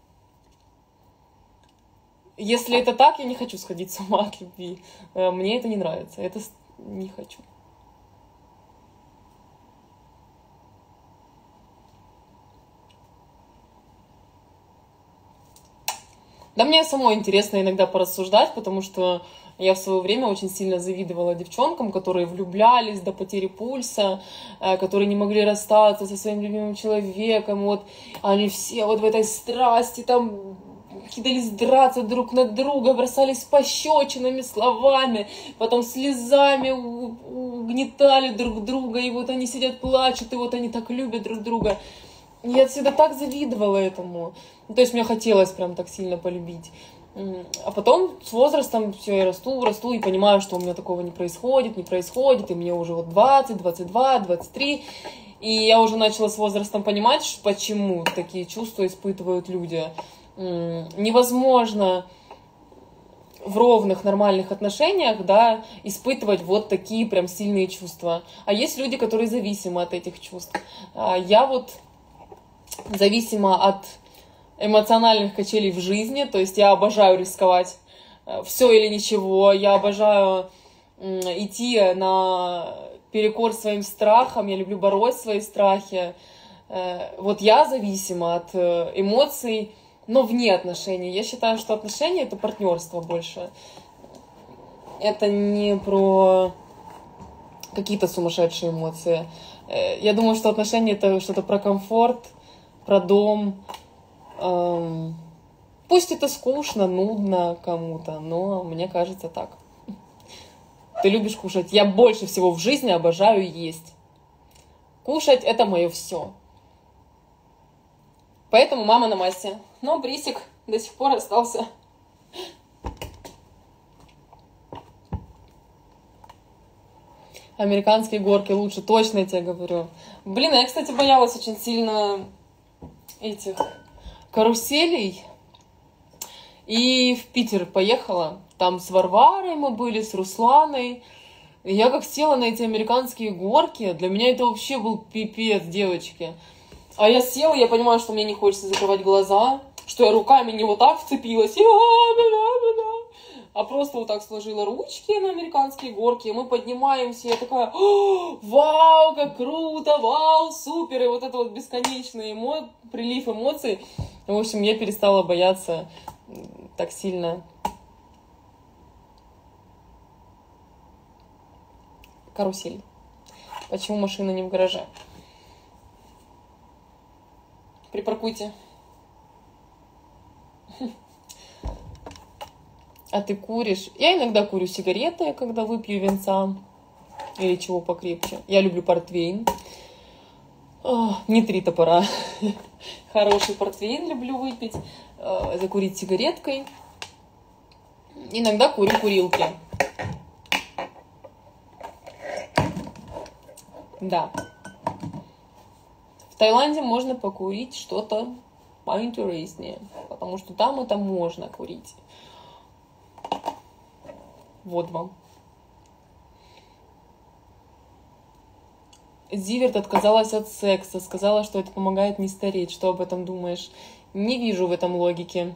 S1: если это так, я не хочу сходить с ума от любви. Мне это не нравится, это не хочу. Да, мне самой интересно иногда порассуждать, потому что я в свое время очень сильно завидовала девчонкам, которые влюблялись до потери пульса, которые не могли расстаться со своим любимым человеком, вот они все вот в этой страсти там кидались драться друг на друга, бросались пощечинами, словами, потом слезами угнетали друг друга, и вот они сидят, плачут, и вот они так любят друг друга. Я всегда так завидовала этому. То есть мне хотелось прям так сильно полюбить. А потом с возрастом все, я расту, расту и понимаю, что у меня такого не происходит, не происходит, и мне уже вот двадцать, двадцать два, двадцать три. И я уже начала с возрастом понимать, почему такие чувства испытывают люди. Невозможно в ровных, нормальных отношениях, да, испытывать вот такие прям сильные чувства. А есть люди, которые зависимы от этих чувств. Я вот зависима от эмоциональных качелей в жизни, то есть я обожаю рисковать, все или ничего, я обожаю идти на перекор своим страхам, я люблю бороть свои страхи. Вот я зависима от эмоций, но вне отношений. Я считаю, что отношения — это партнерство больше. Это не про какие-то сумасшедшие эмоции. Я думаю, что отношения — это что-то про комфорт, про дом. Эм, пусть это скучно, нудно кому-то, но мне кажется так. Ты любишь кушать. Я больше всего в жизни обожаю есть. Кушать — это мое все. Поэтому мама на массе. Но Брисик до сих пор остался. Американские горки лучше, точно я тебе говорю. Блин, я, кстати, боялась очень сильно этих каруселей. И в Питер поехала. Там с Варварой мы были, с Русланой. И я как села на эти американские горки, для меня это вообще был пипец, девочки. А я села, я понимаю, что мне не хочется закрывать глаза, что я руками не вот так вцепилась, а просто вот так сложила ручки на американские горки, и мы поднимаемся, и я такая: вау, как круто, вау, супер, и вот это вот бесконечный эмо... прилив эмоций. В общем, я перестала бояться так сильно. Карусель. Почему машина не в гараже? Припаркуйте. А ты куришь? Я иногда курю сигареты, когда выпью винца или чего покрепче. Я люблю портвейн. Не три топора. Хороший портвейн люблю выпить, закурить сигареткой. Иногда курю курилки. Да. В Таиланде можно покурить что-то поинтереснее, потому что там это можно курить. Вот вам. Зиверт отказалась от секса, сказала, что это помогает не стареть. Что об этом думаешь? Не вижу в этом логики.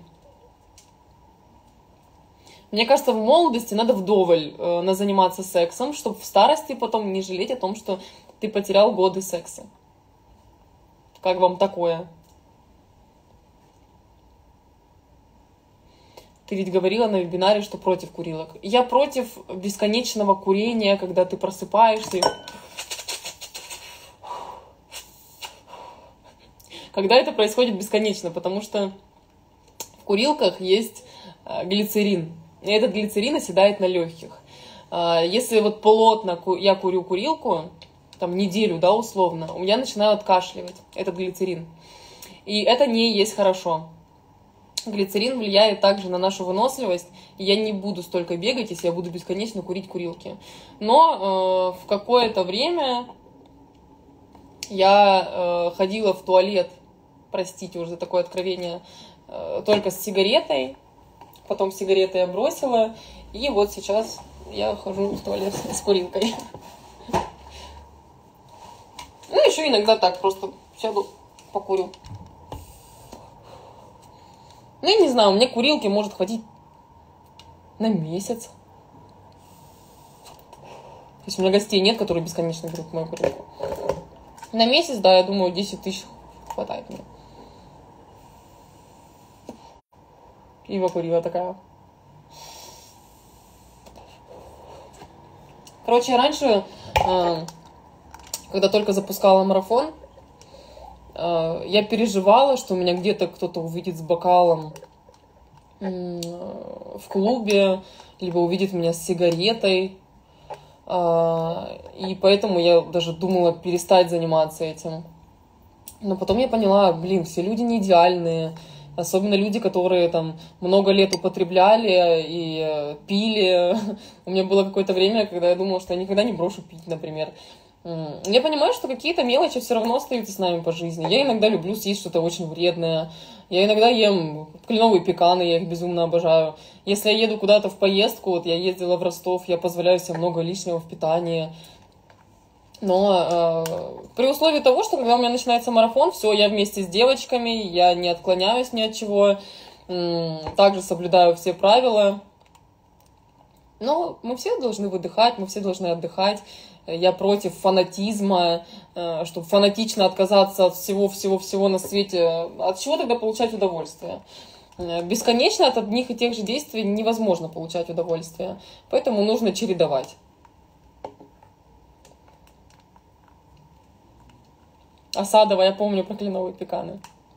S1: Мне кажется, в молодости надо вдоволь э, назаниматься сексом, чтобы в старости потом не жалеть о том, что ты потерял годы секса. Как вам такое? Ты ведь говорила на вебинаре, что против курилок. Я против бесконечного курения, когда ты просыпаешься и... Когда это происходит бесконечно, потому что в курилках есть глицерин, и этот глицерин оседает на легких. Если вот плотно я курю курилку, там неделю, да, условно, у меня начинают откашливать этот глицерин. И это не есть хорошо. Глицерин влияет также на нашу выносливость, и я не буду столько бегать, если я буду бесконечно курить курилки. Но э, в какое-то время я э, ходила в туалет, простите уже за такое откровение, э, только с сигаретой, потом сигареты я бросила, и вот сейчас я хожу в туалет с курилкой. Ну, еще иногда так, просто сяду, покурю. Ну, я не знаю, у меня курилки может хватить на месяц. То есть у меня гостей нет, которые бесконечно берут мою курилку. На месяц, да, я думаю, десять тысяч хватает мне. Ива курила такая. Короче, раньше, когда только запускала марафон, я переживала, что меня где-то кто-то увидит с бокалом в клубе, либо увидит меня с сигаретой. И поэтому я даже думала перестать заниматься этим. Но потом я поняла, блин, все люди не идеальные. Особенно люди, которые там много лет употребляли и пили. У меня было какое-то время, когда я думала, что я никогда не брошу пить, например. Я понимаю, что какие-то мелочи все равно остаются с нами по жизни. Я иногда люблю съесть что-то очень вредное. Я иногда ем кленовые пеканы, я их безумно обожаю. Если я еду куда-то в поездку, вот я ездила в Ростов, я позволяю себе много лишнего в питании. Но э, при условии того, что когда у меня начинается марафон, все, я вместе с девочками, я не отклоняюсь ни от чего, э, также соблюдаю все правила. Но мы все должны выдыхать, мы все должны отдыхать. Я против фанатизма, э, чтобы фанатично отказаться от всего-всего-всего на свете. От чего тогда получать удовольствие? Бесконечно от одних и тех же действий невозможно получать удовольствие. Поэтому нужно чередовать. Осадова, я помню про кленовые пеканы.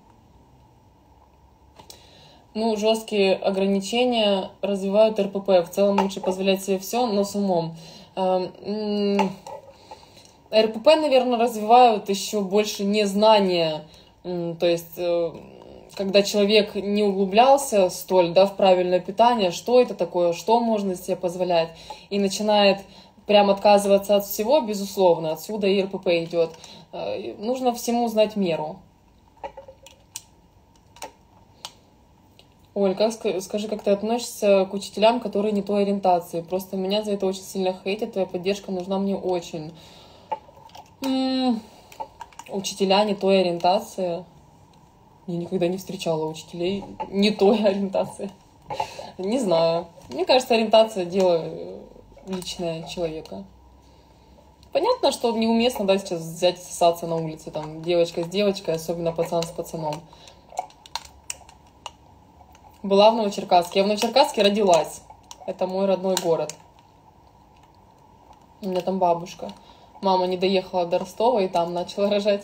S1: Ну, жесткие ограничения развивают эр пэ пэ. В целом лучше позволять себе все, но с умом. эр пэ пэ, наверное, развивают еще больше незнания. То есть, когда человек не углублялся столь, да, в правильное питание, что это такое, что можно себе позволять, и начинает прям отказываться от всего, безусловно, отсюда и эр пэ пэ идет. Нужно всему знать меру. Оль, как, скажи, как ты относишься к учителям, которые не той ориентации? Просто меня за это очень сильно хейтят, твоя поддержка нужна мне очень. М-м, учителя не той ориентации? Я никогда не встречала учителей не той ориентации. Не знаю. Мне кажется, ориентация — дело личное человека. Понятно, что неуместно, да, сейчас взять и сосаться на улице, там, девочка с девочкой, особенно пацан с пацаном. Была в Новочеркасске. Я в Новочеркасске родилась. Это мой родной город. У меня там бабушка. Мама не доехала до Ростова и там начала рожать.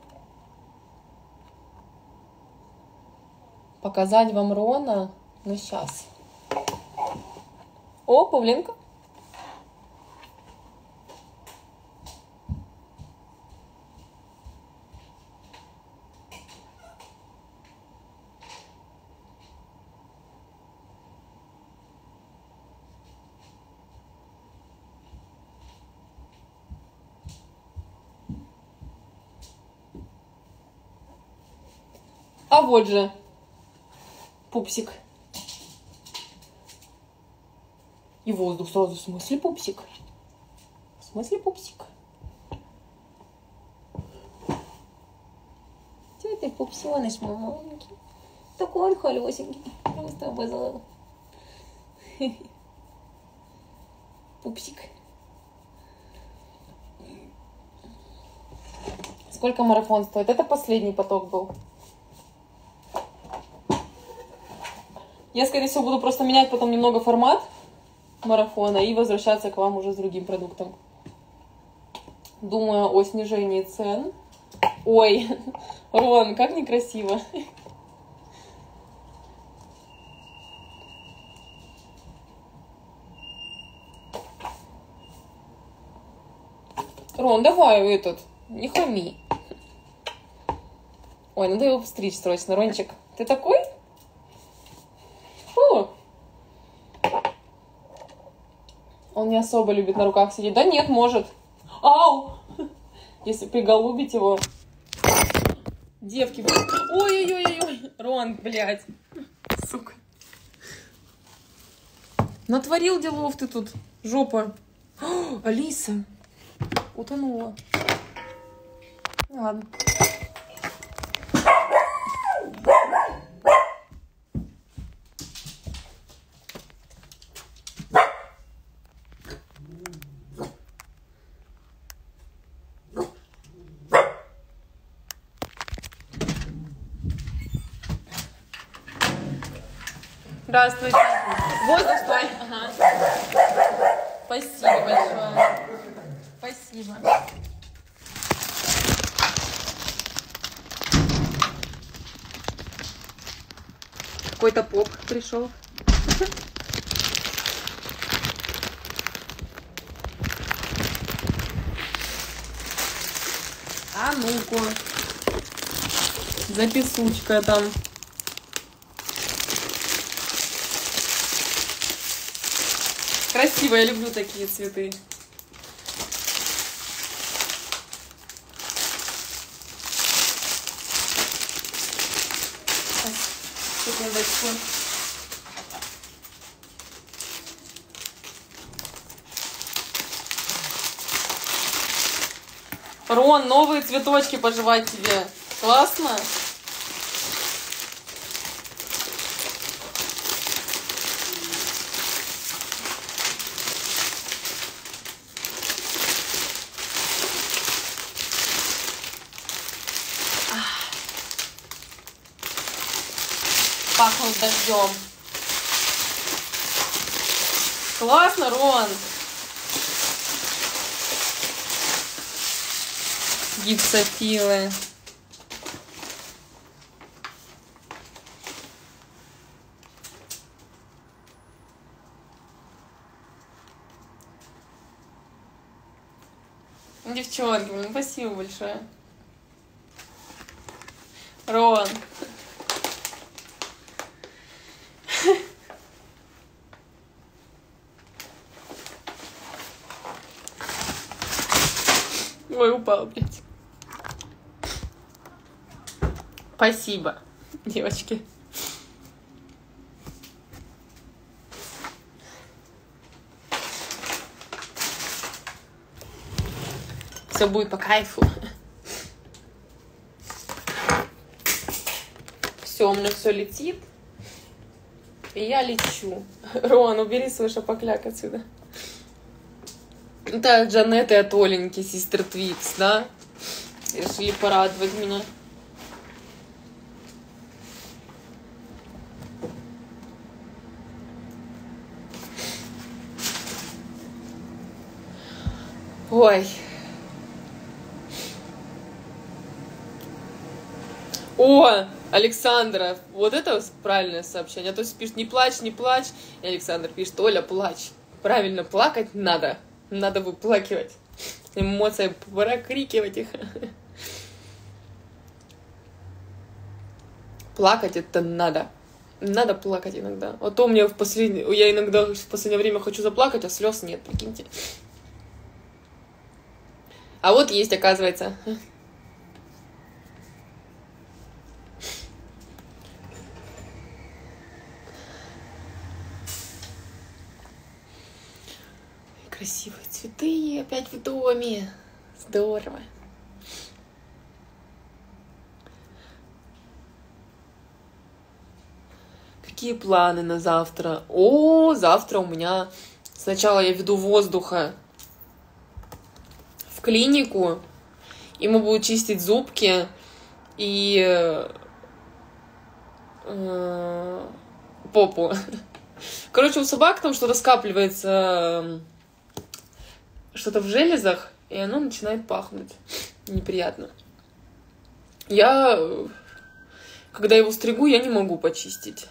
S1: Показать вам Рона? Ну, сейчас. О, Павленко. А вот же пупсик. И воздух сразу. В смысле пупсик? В смысле пупсик? Че ты, пупсёныш мой маленький? Такой он холёсенький. Просто обожаю. Пупсик. Сколько марафон стоит? Это последний поток был. Я, скорее всего, буду просто менять потом немного формат марафона и возвращаться к вам уже с другим продуктом. Думаю о снижении цен. Ой, Рон, как некрасиво. Рон, давай этот, не хами. Ой, надо его постричь срочно, Рончик. Ты такой? Фу. Он не особо любит на руках сидеть. Да нет, может. Ау! Если приголубить его. Девки. Ой-ой-ой-ой. Рон, блядь. Сука. Натворил делов ты тут. Жопа. О, Алиса. Утонула. Ну, ладно. Здравствуйте. Воздух, стой. Ага. Спасибо большое. Спасибо. Какой-то поп пришел. А ну-ка. Записучка там. Красиво, я люблю такие цветы. Секундочку. Рон, новые цветочки пожевать тебе. Классно? Пахнут дождем. Классно, Рон. Гипсофилы. Девчонки, блин, спасибо большое. Рон. Ой, упал, блядь. Спасибо, девочки. Все будет по кайфу. Все, у меня все летит. И я лечу. Рон, убери свой шапокляк отсюда. Это Джанетта и от Оленьки, сестер Твикс, да? Решили порадовать меня. Ой. О, Александра, вот это правильное сообщение. А то пишет, не плачь, не плачь. И Александр пишет, Оля, плачь. Правильно, плакать надо. Надо выплакивать. Эмоции, прокрикивать их. Плакать это надо. Надо плакать иногда. А то у меня в последнее... Я иногда в последнее время хочу заплакать, а слез нет, прикиньте. А вот есть, оказывается. Красивые цветы опять в доме. Здорово. Какие планы на завтра? О, завтра у меня... Сначала я веду воздуха в клинику. Ему будут чистить зубки. И... Э, попу. Короче, у собак там что-то скапливается... Что-то в железах. И оно начинает пахнуть. Неприятно. Я... Когда его стригу, я не могу почистить.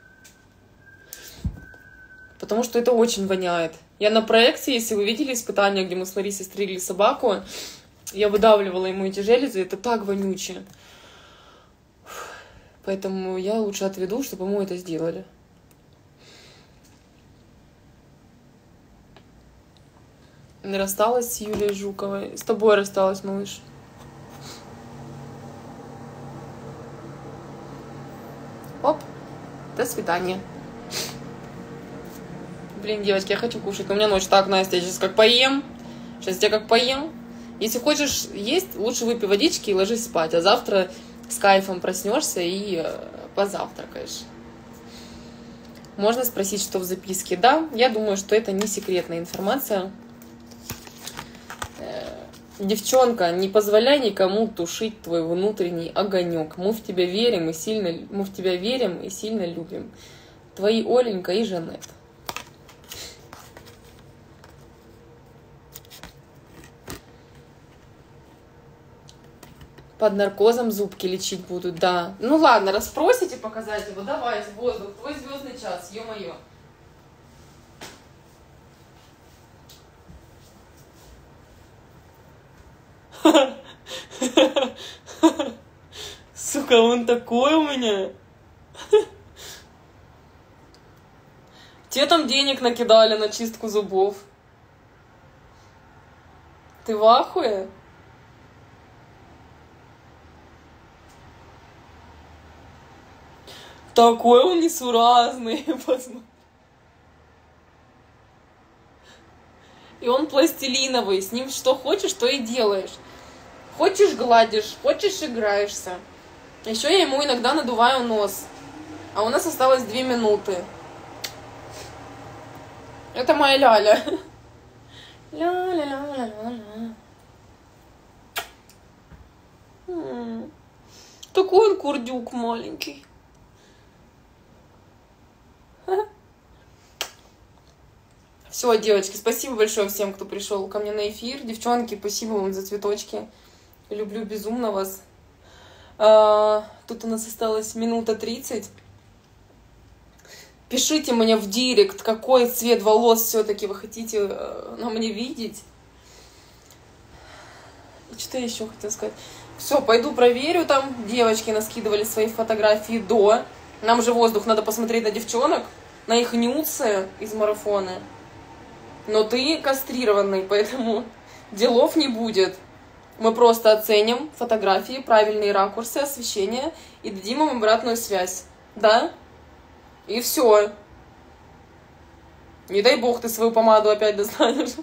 S1: Потому что это очень воняет. Я на проекте, если вы видели испытания, где мы с Ларисой стригли собаку, я выдавливала ему эти железы, это так вонючее. Поэтому я лучше отведу, чтобы ему это сделали. Не рассталась с Юлией Жуковой. С тобой рассталась, малыш. Оп. До свидания. Блин, девочки, я хочу кушать. Но у меня ночь. Так, Настя, я сейчас как поем. Сейчас я как поем. Если хочешь есть, лучше выпей водички и ложись спать. А завтра с кайфом проснешься и э, позавтракаешь. Можно спросить, что в записке. Да, я думаю, что это не секретная информация. Э, девчонка, не позволяй никому тушить твой внутренний огонек. Мы в тебя верим и сильно, мы в тебя верим и сильно любим. Твои Оленька и Жанет. Под наркозом зубки лечить будут, да. Ну ладно, раз просите показать его, давай, воздух, твой звездный час, ё-моё. Сука, он такой у меня. Те там денег накидали на чистку зубов. Ты в ахуе? Такой он несуразный. И он пластилиновый. С ним что хочешь, то и делаешь. Хочешь гладишь, хочешь играешься. Еще я ему иногда надуваю нос. А у нас осталось две минуты. Это моя ляля. Ля-ля-ля-ля-ля-ля. Такой он курдюк маленький. Все, девочки, спасибо большое всем, кто пришел ко мне на эфир. Девчонки, спасибо вам за цветочки. Люблю безумно вас. А, тут у нас осталось минута тридцать. Пишите мне в директ, какой цвет волос все-таки вы хотите на мне видеть. И что я еще хотела сказать? Все, пойду проверю там. Девочки наскидывали свои фотографии до. Нам же воздух, надо посмотреть на девчонок, на их нюцы из марафона. Но ты кастрированный, поэтому делов не будет. Мы просто оценим фотографии, правильные ракурсы, освещение и дадим им обратную связь. Да? И все. Не дай бог ты свою помаду опять достанешь.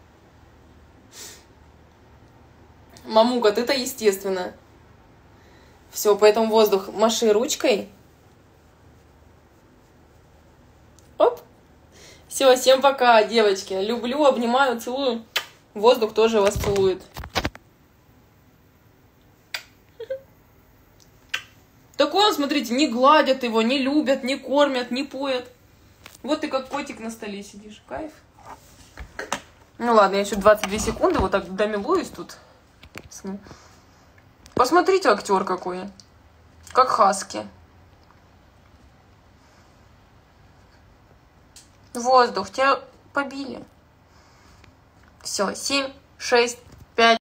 S1: Мамука, ты-то естественно. Все, поэтому воздух. Маши ручкой. Оп. Все, всем пока, девочки. Люблю, обнимаю, целую. Воздух тоже вас целует. Такой он, смотрите, не гладят его, не любят, не кормят, не поят. Вот ты как котик на столе сидишь. Кайф. Ну ладно, я еще двадцать две секунды вот так домилуюсь тут. Посмотрите, актер какой. Как хаски. Воздух, тебя побили. Все, семь, шесть,